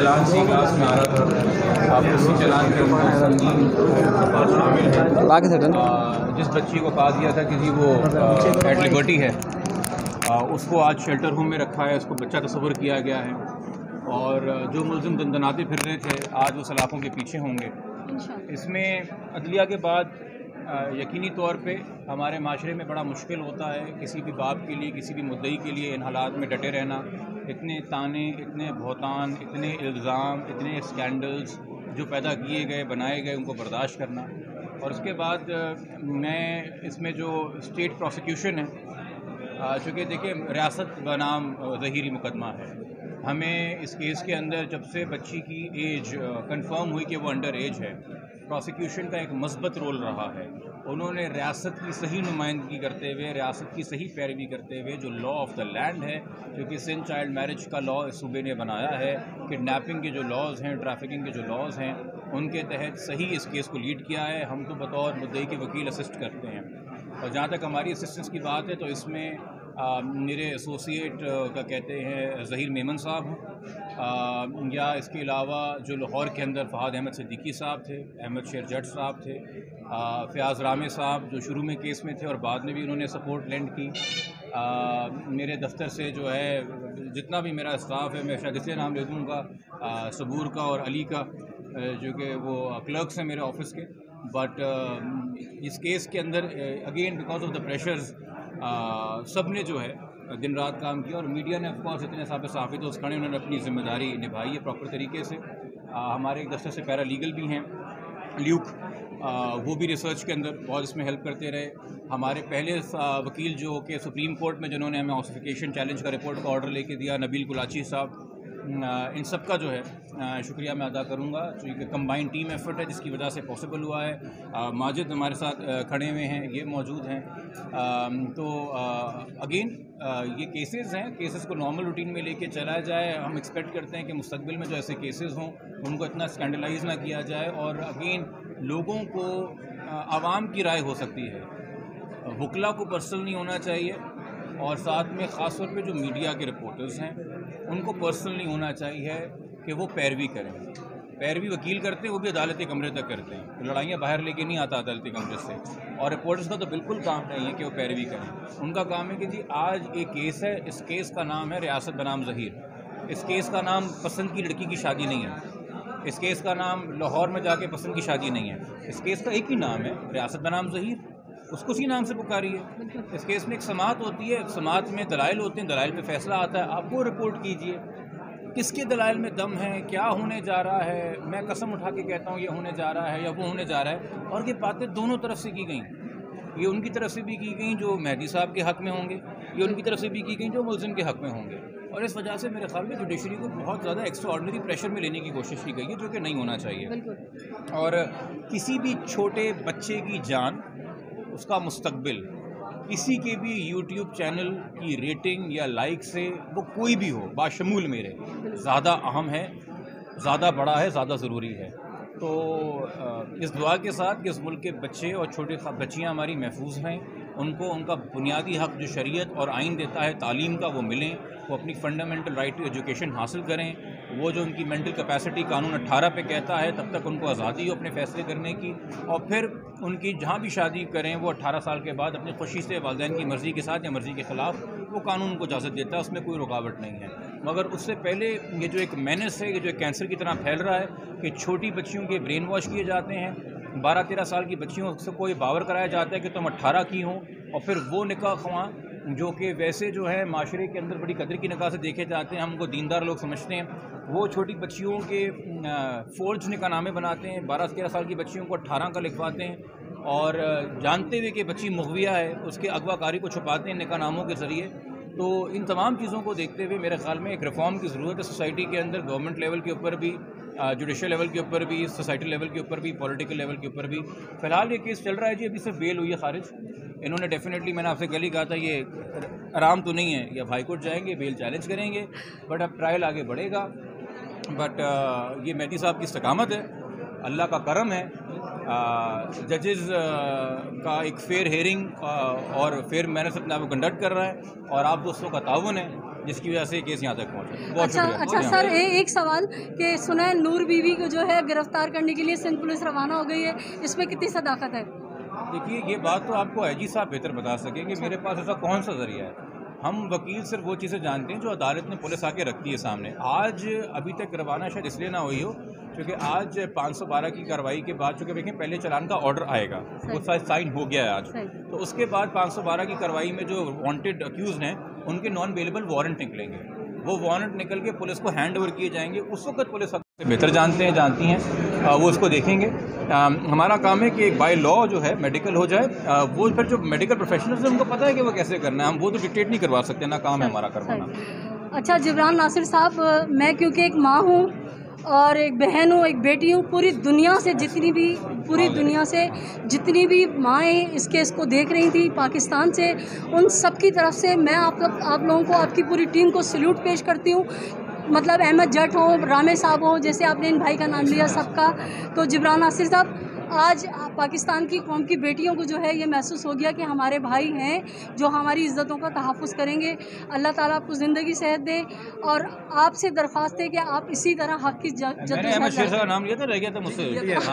चलान सी class में आ रहा था, आप उसी चलान के अंदर संगीन शामिल है। जिस बच्ची को कहा दिया था कि जी वो एट लिबर्टी है, उसको आज शेल्टर होम में रखा है, उसको बच्चा तस्वर किया गया है। और जो मुलजिम दंदनाते फिर रहे थे आज वो सलाखों के पीछे होंगे। इसमें अदलिया के बाद यकीनी तौर पे हमारे माशरे में बड़ा मुश्किल होता है किसी भी बाप के लिए, किसी भी मुद्दई के लिए इन हालात में डटे रहना। इतने ताने, इतने बहुतान, इतने इल्ज़ाम, इतने स्कैंडल्स जो पैदा किए गए, बनाए गए, उनको बर्दाश्त करना। और उसके बाद मैं इसमें जो स्टेट प्रोसिक्यूशन है, चूँकि देखिए रियासत बनाम ज़हीरी मुकदमा है, हमें इस केस के अंदर जब से बच्ची की एज कंफर्म हुई कि वो अंडर एज है, प्रोसिक्यूशन का एक मस्बत रोल रहा है। उन्होंने रियासत की सही नुमाइंदगी करते हुए, रियासत की सही पैरवी करते हुए जो लॉ ऑफ द लैंड है, क्योंकि सिंध चाइल्ड मैरिज का लॉ इस सूबे ने बनाया है, किडनैपिंग के जो लॉज हैं, ट्रैफिकिंग के जो लॉज हैं, उनके तहत सही इस केस को लीड किया है। हम तो बतौर मुद्दई के वकील असिस्ट करते हैं। और जहाँ तक हमारी असिस्टेंस की बात है तो इसमें मेरे एसोसिएट का कहते हैं ज़हीर मेमन साहब हैं, या इसके अलावा जो लाहौर के अंदर फ़हाद अहमद सिद्दीकी साहब थे, अहमद शेर जट साहब थे, फ़याज़ रामे साहब जो शुरू में केस में थे और बाद में भी उन्होंने सपोर्ट लेंड की। मेरे दफ्तर से जो है जितना भी मेरा स्टाफ है, मैं शायद इसलिए नाम ले दूँगा, सबूर का और अली का, जो कि वो क्लर्क्स हैं मेरे ऑफिस के। बट इस केस के अंदर again because of the pressures सब ने जो है दिन रात काम किया। और मीडिया ने ऑफकोर्स इतने साफ़ी दोस्त खड़े, उन्होंने अपनी ज़िम्मेदारी निभाई है प्रॉपर तरीके से। हमारे एक दफ्तर से पैरा लीगल भी हैं ल्यूक, वो भी रिसर्च के अंदर बहुत इसमें हेल्प करते रहे। हमारे पहले वकील जो कि सुप्रीम कोर्ट में जिन्होंने हमें ऑसिफिकेशन चैलेंज का रिपोर्ट का ऑर्डर लेके दिया, नबील कुलाची साहब, इन सब का जो है शुक्रिया मैं अदा करूँगा। क्योंकि कंबाइंड टीम एफर्ट है जिसकी वजह से पॉसिबल हुआ है। माजिद हमारे साथ खड़े हुए हैं, ये मौजूद हैं। तो अगेन ये केसेस हैं, केसेस को नॉर्मल रूटीन में लेके चला जाए। हम एक्सपेक्ट करते हैं कि मुस्तकबिल में जो ऐसे केसेस हों उनको इतना स्कैंडलाइज ना किया जाए। और अगेन लोगों को आवाम की राय हो सकती है, वकला को पर्सनल नहीं होना चाहिए। और साथ में ख़ास तौर पे जो मीडिया के रिपोर्टर्स हैं उनको पर्सनल नहीं होना चाहिए कि वो पैरवी करें। पैरवी वकील करते हैं, वो भी अदालती कमरे तक करते हैं, तो लड़ाइयाँ बाहर लेके नहीं आता अदालती कमरे से। और रिपोर्टर्स का तो बिल्कुल काम नहीं है कि वो पैरवी करें। उनका काम है कि जी आज एक केस है, इस केस का नाम है रियासत बनाम ज़हीर। इस केस का नाम पसंद की लड़की की शादी नहीं है, इस केस का नाम लाहौर में जाके पसंद की शादी नहीं है। इस केस का एक ही नाम है, रियासत बनाम ज़हीर, उसको उसी नाम से पुकारिए। इस केस में एक समाअत होती है, समाअत में दलाइल होते हैं, दलाइल पे फैसला आता है, आप वो रिपोर्ट कीजिए किसके दलाइल में दम है, क्या होने जा रहा है। मैं कसम उठा के कहता हूँ ये होने जा रहा है या वो होने जा रहा है। और ये बातें दोनों तरफ से की गई, ये उनकी तरफ से भी की गई जो मेहदी साहब के हक़ में होंगे, ये उनकी तरफ से भी की गई जो मुलजिम के हक़ में होंगे। और इस वजह से मेरे ख्याल में जुडिशरी को बहुत ज़्यादा एक्स्ट्रा ऑर्डिनरी प्रेशर में लेने की कोशिश की गई है, जो कि नहीं होना चाहिए। और किसी भी छोटे बच्चे की जान, उसका मुस्तकबिल, किसी के भी यूट्यूब चैनल की रेटिंग या लाइक से वो कोई भी हो, बाशमूल मेरे, ज़्यादा अहम है, ज़्यादा बड़ा है, ज़्यादा ज़रूरी है। तो इस दुआ के साथ कि इस मुल्क के बच्चे और छोटे बच्चियाँ हमारी महफूज रहें, उनको उनका बुनियादी हक़ जो शरीयत और आइन देता है तालीम का वो मिलें, वो अपनी फ़ंडामेंटल राइट टू एजुकेशन हासिल करें। वो जो उनकी मेंटल कैपेसिटी कानून 18 पे कहता है तब तक उनको आज़ादी हो अपने फ़ैसले करने की। और फिर उनकी जहाँ भी शादी करें वो 18 साल के बाद अपनी खुशी से वालिदैन की मर्ज़ी के साथ या मर्ज़ी के ख़िलाफ़, वो कानून उनको इजाज़त देता है, उसमें कोई रुकावट नहीं है। मगर उससे पहले ये जो एक मेनेस है, ये जो एक कैंसर की तरह फैल रहा है कि छोटी बच्चियों के ब्रेन वॉश किए जाते हैं, 12-13 साल की बच्चियों से कोई बावर कराया जाता है कि तुम 18 की हो, और फिर वो निकाह ख्वां जो कि वैसे जो है माशरे के अंदर बड़ी कदर की निगाह से देखे जाते हैं, हमको दीनदार लोग समझते हैं, वो छोटी बच्चियों के फ़ोर्ज निकाहनामे बनाते हैं, 12-13 साल की बच्चियों को 18 का लिखवाते हैं, और जानते हुए कि बच्ची मुग़विया है उसके अगवाकारी को छुपाते हैं निकाहनामों के ज़रिए। तो इन तमाम चीज़ों को देखते हुए मेरे ख़्याल में एक रिफ़ॉर्म की ज़रूरत है सोसाइटी के अंदर, गवर्नमेंट लेवल के ऊपर भी, जुडिशल लेवल के ऊपर भी, सोसाइटी लेवल के ऊपर भी, पॉलिटिकल लेवल के ऊपर भी। फ़िलहाल ये केस चल रहा है जी, अभी सिर्फ बेल हुई है खारिज। इन्होंने डेफिनेटली, मैंने आपसे कल ही कहा था, ये आराम तो नहीं है, ये हाई कोर्ट जाएंगे, बेल चैलेंज करेंगे, बट अब ट्रायल आगे बढ़ेगा। बट ये मेहदी साहब की इस्तकामत है, अल्लाह का करम है, जजेस का एक फेयर हेयरिंग और फेयर मैनर से अपने आप को कंडक्ट कर रहा है, और आप दोस्तों का ताउन है जिसकी वजह से केस यहाँ तक पहुँचा। बहुत शुक्रिया। अच्छा सर, एक सवाल कि सुना है नूर बीवी को जो है गिरफ्तार करने के लिए सिंध पुलिस रवाना हो गई है, इसमें कितनी सदाकत है? देखिए, ये बात तो आपको आईजी साहब बेहतर बता सकेंगे, मेरे पास ऐसा कौन सा जरिया है। हम वकील सिर्फ वो चीज़ें जानते हैं जो अदालत ने पुलिस आके रखती है सामने। आज अभी तक रवाना शायद इसलिए ना हुई हो क्योंकि आज 512 की कार्रवाई के बाद, चूँकि देखें पहले चालान का ऑर्डर आएगा, वो शायद साइन हो गया है आज, तो उसके बाद 512 की कार्रवाई में जो वांटेड अक्यूज़ हैं उनके नॉन बेलेबल वारंट निकलेंगे। वो वारंट निकल के पुलिस को हैंड ओवर किए जाएंगे। उस वक्त पुलिस से बेहतर जानती हैं, वो उसको देखेंगे। हमारा काम है कि एक बाय लॉ जो है मेडिकल हो जाए। वो फिर जो मेडिकल प्रोफेशनल्स हैं उनको पता है कि वो कैसे करना है, हम वो तो डिक्टेट नहीं करवा सकते, ना काम है हमारा करवाना। अच्छा जिब्रान नासिर साहब, मैं क्योंकि एक माँ हूँ और एक बहन हूँ, एक बेटी हूँ, पूरी दुनिया से जितनी भी माएँ इस केस को देख रही थी पाकिस्तान से, उन सब की तरफ से मैं आप लोगों को, आपकी पूरी टीम को सैल्यूट पेश करती हूँ। मतलब अहमद जट हो, रामे साहब हो, जैसे आपने इन भाई का नाम लिया सबका, तो जिब्रान नासिर साहब, आज पाकिस्तान की कौम की बेटियों को जो है ये महसूस हो गया कि हमारे भाई हैं जो हमारी इज़्ज़तों का तहफ़्फ़ुज़ करेंगे। अल्लाह ताला आपको ज़िंदगी सेहत दे, और आपसे दरख्वास्त है कि आप इसी तरह हक़ की जद्दोजहद का नाम लिया था, रह गया था मुझसे।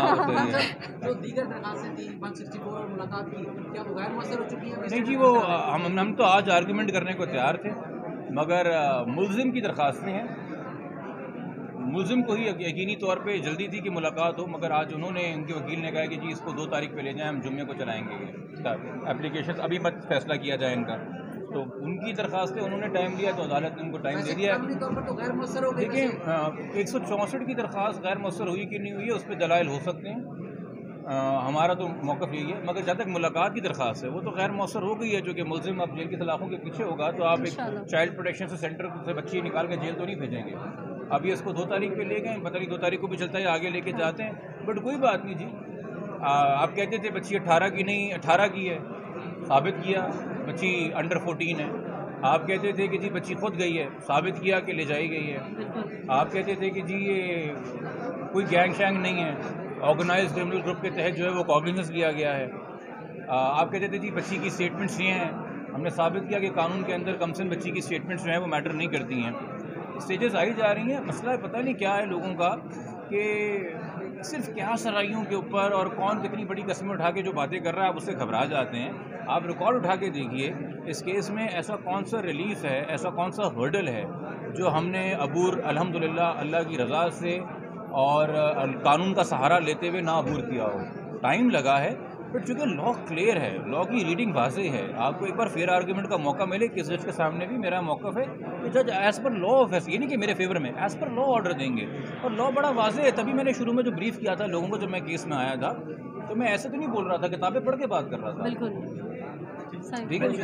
जो दीगर दरख्वास्तें थी 164 और मुलाकात की, क्या वो गैर मुअस्सर हो चुकी हैं? नहीं जी, वो हम तो आज आर्गूमेंट करने को तैयार थे, मगर मुल्ज़िम की दरख्वास्तें हैं। मुल्ज़िम को ही यकीनी तौर पे जल्दी थी कि मुलाकात हो, मगर आज उन्होंने, उनके वकील ने कहा कि जी इसको 2 तारीख पे ले जाएं, हम जुम्मे को चलाएंगे एप्लीकेशन, अभी मत फैसला किया जाए इनका। तो उनकी दरख्वास्तें उन्होंने टाइम दिया, तो अदालत ने उनको टाइम दे दिया। देखिए, 164 की दरख्वास्त गैर मुअस्सर हुई कि नहीं हुई है, उस पर दलाइल हो सकते हैं। हमारा तो मौक़िफ़ यही है, मगर जब तक मुलाकात की दरख्वास्त है वो तो गैर मुअस्सर हो गई है। जो कि मुल्ज़िम अब जेल की सलाखों के पीछे होगा, तो आप एक चाइल्ड प्रोटेक्शन से सेंटर से बच्ची निकाल के जेल तो नहीं भेजेंगे। अभी इसको 2 तारीख पे ले गए, पता नहीं 2 तारीख को भी चलता है, आगे लेके जाते हैं, बट कोई बात नहीं जी। आप कहते थे बच्ची 18 की नहीं, 18 की है, साबित किया बच्ची अंडर 14 है। आप कहते थे कि जी बच्ची खुद गई है, साबित किया कि ले जाई गई है। आप कहते थे कि जी ये कोई गैंग शैंग नहीं है, ऑर्गेनाइज क्रिमिनल ग्रुप के तहत जो है वो कॉग्निजेंस लिया गया है। आप कहते थे जी बच्ची की स्टेटमेंट्स ये हैं, हमने साबित किया कि कानून के अंदर कम से कम बच्ची की स्टेटमेंट्स जो हैं वो मैटर नहीं करती हैं। स्टेजेस आई जा रही हैं। मसला पता नहीं क्या है लोगों का कि सिर्फ क्या सराइयों के ऊपर और कौन कितनी बड़ी कस्में उठा के जो बातें कर रहा है, आप उससे घबरा जाते हैं। आप रिकॉर्ड उठा के देखिए, इस केस में ऐसा कौन सा रिलीफ है, ऐसा कौन सा हर्डल है जो हमने अबूर अल्हम्दुलिल्लाह अल्लाह की रज़ा से और कानून का सहारा लेते हुए ना अबूर किया हो। टाइम लगा है, बट चूँकि लॉ क्लियर है, लॉ की रीडिंग वाज़ेह है। आपको एक बार फेयर आर्गूमेंट का मौका मिले, किस जज के सामने भी मेरा मौक़िफ़ है कि जज एज़ पर लॉ ऑफ ये नहीं कि मेरे फेवर में, एज़ पर लॉ ऑर्डर देंगे, और लॉ बड़ा वाज़ेह है। तभी मैंने शुरू में जो ब्रीफ किया था लोगों को, जब मैं केस में आया था, तो मैं ऐसे तो नहीं बोल रहा था, किताबें पढ़ के बात कर रहा था। बिल्कुल ठीक है,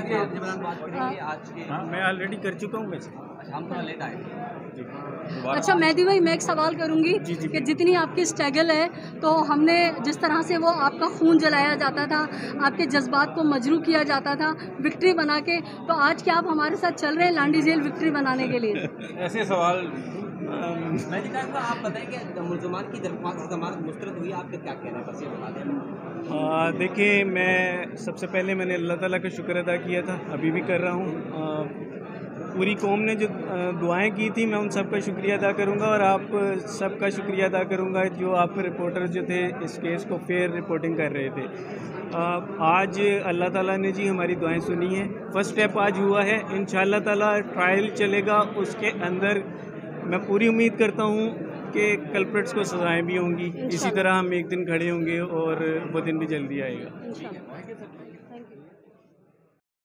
मैं ऑलरेडी कर चुका हूँ वैसे, हम थोड़ा लेट आए। अच्छा मेहदी भाई, मैं एक सवाल करूंगी कि जितनी आपकी स्ट्रगल है, तो हमने जिस तरह से वो आपका खून जलाया जाता था, आपके जज्बात को मजरू किया जाता था विक्ट्री बना के, तो आज क्या आप हमारे साथ चल रहे हैं लांडी जेल विक्ट्री बनाने के लिए? ऐसे सवाल आप बताएं कि मुल्ज़मान की दरख्वास्त ज़मानत मुस्तरद हुई, आपका क्या कहना है, बस ये बता दें। देखिए, मैं सबसे पहले मैंने अल्लाह ताला का शुक्र अदा किया था, अभी भी कर रहा हूँ। पूरी कौम ने जो दुआएं की थी, मैं उन सब का शुक्रिया अदा करूंगा, और आप सब का शुक्रिया अदा करूंगा जो आप रिपोर्टर जो थे इस केस को फेयर रिपोर्टिंग कर रहे थे। आज अल्लाह ताला ने जी हमारी दुआएं सुनी हैं। फर्स्ट स्टेप आज हुआ है, इंशाअल्लाह ताला ट्रायल चलेगा, उसके अंदर मैं पूरी उम्मीद करता हूँ कि कल्प्रिट्स को सजाएं भी होंगी। इसी तरह हम एक दिन खड़े होंगे और वो दिन भी जल्दी आएगा।